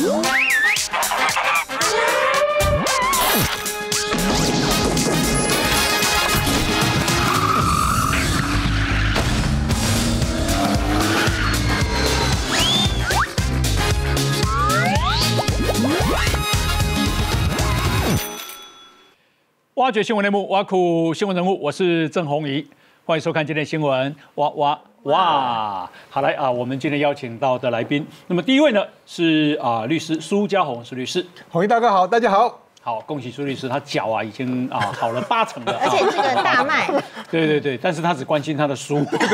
挖掘新闻内幕，挖苦新闻人物，我是郑弘仪，欢迎收看今天的新闻。哇！好来啊，我们今天邀请到的来宾，那么第一位呢是律师苏嘉宏，苏律师。 弘仪大哥好，大家好。 好，恭喜苏律师，他脚已经好了80%了， 而且这个大卖。 对，但是他只关心他的书。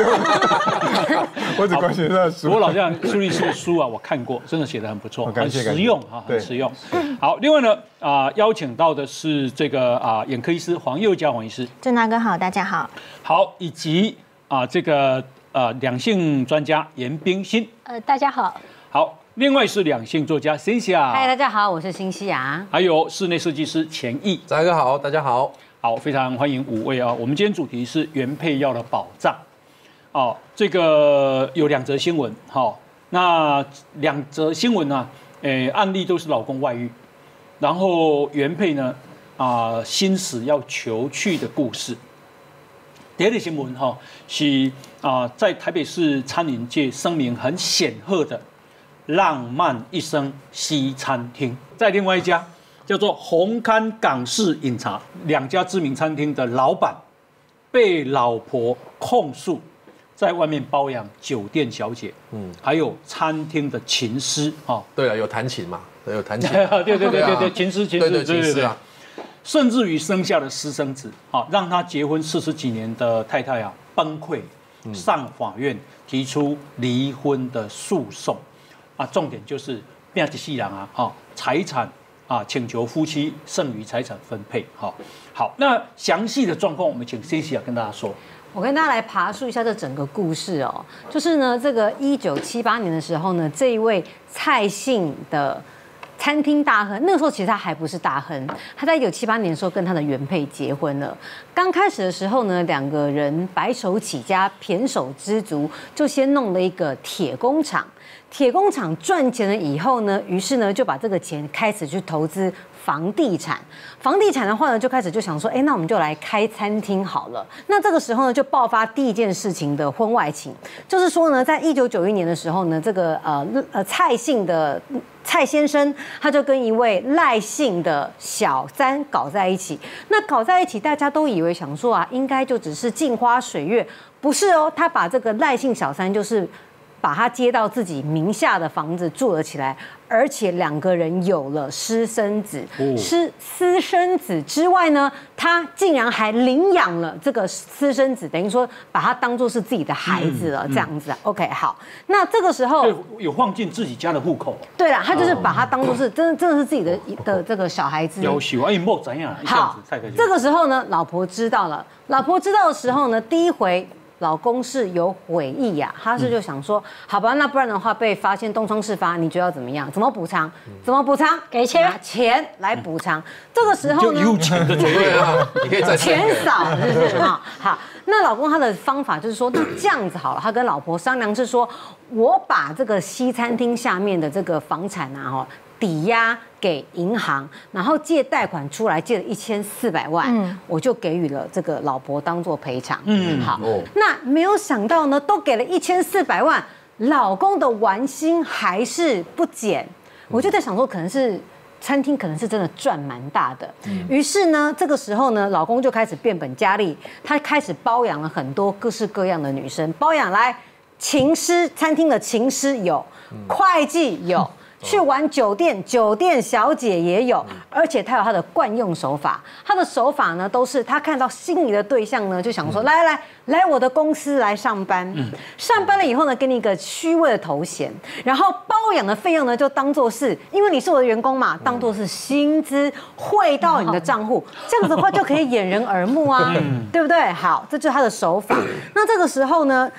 我只关心他的书。 不过老实讲，苏律师的书我看过，真的写得很不错，很实用很实用。好，另外呢邀请到的是这个眼科医师黄宥嘉黄医师。 郑大哥好，大家好。 好，以及这个两性专家严冰心。 大家好。 好。另外是两性作家辛西娅， 嗨，大家好，我是辛西娅。 还有室内设计师钱毅， 大家好，大家好， 好，非常欢迎5位我们今天主题是原配药的保障，这个有2则新闻，那2则新闻呢，案例都是老公外遇，然后原配呢，心死要求去的故事。第一个新闻是在台北市餐饮界声名很显赫的。浪漫一生西餐厅，在另外一家叫做红磡港式饮茶，2家知名餐厅的老板被老婆控诉在外面包养酒店小姐，还有餐厅的琴师对啊，有弹琴嘛，有弹琴， 对，琴师， 对啊， 甚至于生下了私生子，让他结婚40几年的太太崩溃，上法院提出离婚的诉讼。重点就是变一世人财产请求夫妻剩余财产分配。好，那详细的状况我们请 Cynthia 跟大家说。 我跟大家来爬述一下这整个故事就是呢，这个1978年的时候呢，这一位蔡姓的餐厅大亨，那个时候其实他还不是大亨，他在1978年的时候跟他的原配结婚了。刚开始的时候呢，2个人白手起家，胼手知足，就先弄了一个铁工厂。铁工厂赚钱了以后呢，于是呢就把这个钱开始去投资房地产。房地产的话呢，就开始就想说，那我们就来开餐厅好了。那这个时候呢，就爆发第一件事情的婚外情，就是说呢，在1991年的时候呢，这个蔡姓的蔡先生，他就跟一位赖姓的小三搞在一起。那搞在一起，大家都以为想说应该就只是镜花水月，不是他把这个赖姓小三就是把他接到自己名下的房子住了起来，而且2个人有了私生子。私生子之外呢，他竟然还领养了这个私生子，等于说把他当作是自己的孩子了，这样子。OK， 好，那这个时候有放进自己家的户口。 对啦，他就是把他当作是真的是自己的这个小孩子。 要求没怎样。 好，这个时候呢，老婆知道了。老婆知道的时候呢，第一回。老公是有悔意他是就想说，好吧，那不然的话被发现东窗事发，你觉得要怎么样？怎么补偿？怎么补偿？给钱，拿钱来补偿。这个时候呢， 就有钱的对啊，你可以再钱少，是不是好，那老公他的方法就是说，那这样子好了，他跟老婆商量是说，我把这个西餐厅下面的这个房产抵押给银行，然后借贷款出来，借了1400万，我就给予了这个老婆当做赔偿。好，那没有想到呢，都给了1400万，老公的玩心还是不减。我就在想说，可能是餐厅可能是真的赚蛮大的。于是呢，这个时候呢，老公就开始变本加厉，他开始包养了很多各式各样的女生，包养来琴师，餐厅的琴师有，会计有。去玩酒店，酒店小姐也有，而且他有他的惯用手法。他的手法呢，都是他看到心仪的对象呢，就想说，来我的公司来上班。上班了以后呢，给你一个虚伪的头衔，然后包养的费用呢，就当做是，因为你是我的员工嘛，当做是薪资汇到你的账户，这样子的话就可以掩人耳目对不对？好，这就是他的手法。那这个时候呢，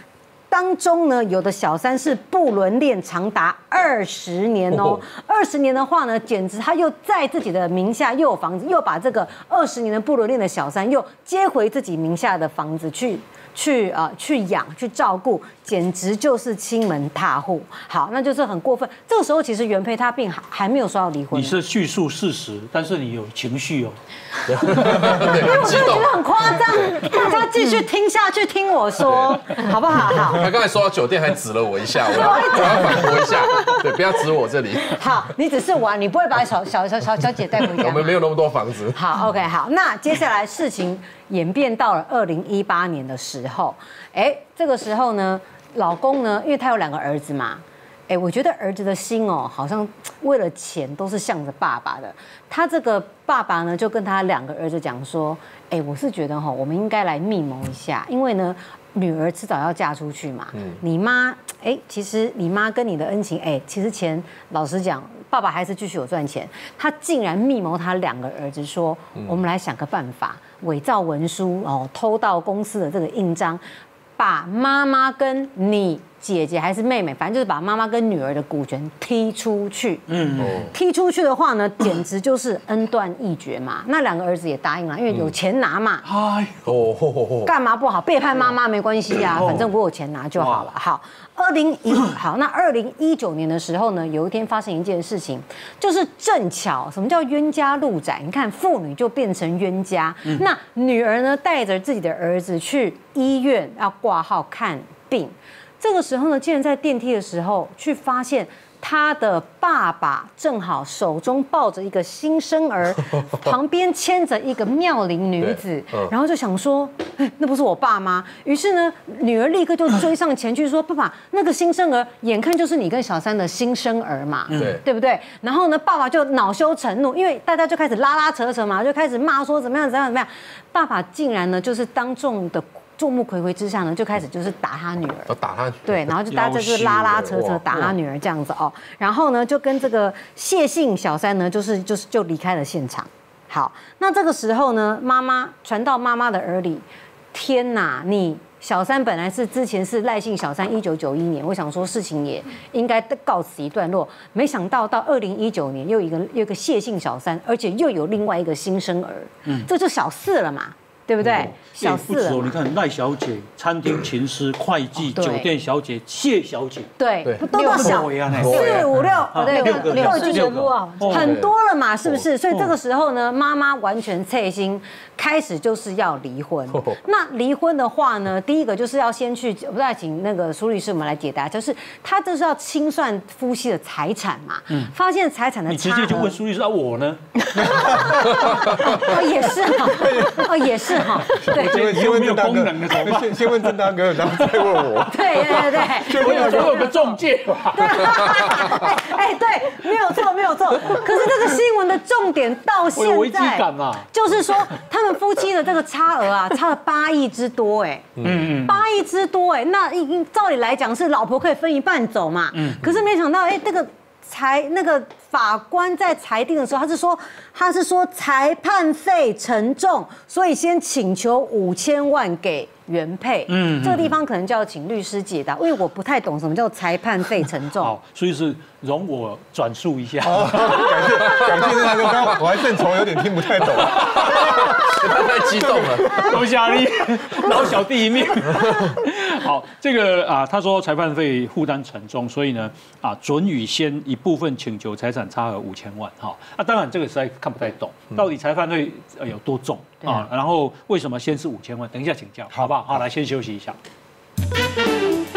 当中呢，有的小三是不伦恋长达20年哦。20年的话呢，简直他又在自己的名下又有房子，又把这个20年的不伦恋的小三又接回自己名下的房子去养去照顾，简直就是亲门踏户。好，那就是很过分。这个时候其实原配他并还没有说要离婚。 你是叙述事实，但是你有情绪哦。 因为我真的觉得很夸张，大家继续听下去，听我说，好不好？好。 他刚才说到酒店还指了我一下，我要反驳一下，对，不要指我这里。 好，你只是玩，你不会把小姐带回家。 我们没有那么多房子。 好 ，OK， 好，那接下来事情演变到了2018年的时候，这个时候呢，老公呢，因为他有2个儿子嘛，我觉得儿子的心哦，好像为了钱都是向着爸爸的。他这个爸爸呢，就跟他2个儿子讲说，我是觉得我们应该来密谋一下，因为呢，女儿迟早要嫁出去嘛。你妈，其实你妈跟你的恩情，其实钱老实讲，爸爸还是继续有赚钱。他竟然密谋他2个儿子说，我们来想个办法，伪造文书偷到公司的这个印章，把妈妈跟你姐姐还是妹妹，反正就是把妈妈跟女儿的股权踢出去。踢出去的话呢，简直就是恩断义绝嘛。那2个儿子也答应了，因为有钱拿嘛。干嘛不好？背叛妈妈没关系啊，反正我有钱拿就好了。好那2019年的时候呢，有一天发生一件事情，就是正巧什么叫冤家路窄？你看父女就变成冤家。那女儿呢，带着自己的儿子去医院要挂号看病。这个时候呢，竟然在电梯的时候去发现他的爸爸正好手中抱着一个新生儿，旁边牵着一个妙龄女子，然后就想说，那不是我爸吗？于是呢，女儿立刻就追上前去说，爸爸，那个新生儿眼看就是你跟小三的新生儿嘛，对不对？然后呢，爸爸就恼羞成怒，因为大家就开始拉扯嘛，就开始骂说怎么样，爸爸竟然呢就是当众的众目睽睽之下呢，就开始就是打他女儿， 打他女儿， 对，然后就大家就是拉扯打他女儿这样子哦，然后呢就跟这个谢姓小三呢，就离开了现场。好，那这个时候呢，妈妈传到妈妈的耳里，天哪，你小三本来是之前是赖姓小三，1991年，我想说事情也应该告此一段落，没想到到2019年又有一个谢姓小三，而且又有另外一个新生儿，这就小4了嘛。对不对？小4了。 你看赖小姐、餐厅琴师、会计、酒店小姐、谢小姐， 对，都到小4、5、6， 六句全部啊， 很多了嘛，是不是？所以这个时候呢，妈妈完全切心，开始就是要离婚。那离婚的话呢，第一个就是要先去，我再请那个苏律师我们来解答，就是他就是要清算夫妻的财产嘛，发现财产的差额， 你直接就问苏律师我呢？ 也是哈，也是。 对，先问郑大哥，先问郑大哥，然后再问我。 对， 我有个中介吧。 对，没有错。可是这个新闻的重点到现在， 有危机感嘛， 就是说他们夫妻的这个差额啊，差了8亿之多，8亿之多，那照理来讲是老婆可以分一半走嘛，可是没想到，那个法官在裁定的时候，他是说裁判费沉重，所以先请求5000万给原配。这个地方可能就要请律师解答，因为我不太懂什么叫裁判费沉重。 好，所以是容我转述一下。 感谢那个，刚刚我还正愁有点听不太懂。 他太激动了， 都下力，老小弟一面。好，这个他说裁判费负担沉重，所以呢准予先一部分请求财产差额5000万。当然这个实在看不太懂，到底裁判费有多重然后为什么先是5000万？等一下请教，好不好？好，来先休息一下。